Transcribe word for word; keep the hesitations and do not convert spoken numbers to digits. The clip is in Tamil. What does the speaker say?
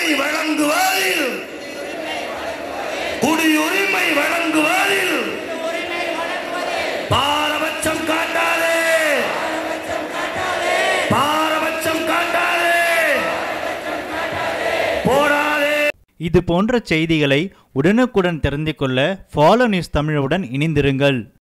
குடியுரிமை வழங்குவதில் குடியுரிமை வழங்குவதில் பாரபட்சம் காட்டாதே, பாரபட்சம் காட்டாதே, போடாதே. இது போன்ற செய்திகளை உடனுக்குடன் தெரிந்து கொள்ள ஃபாலோ நியூஸ் தமிழுடன் இணைந்திருங்கள்.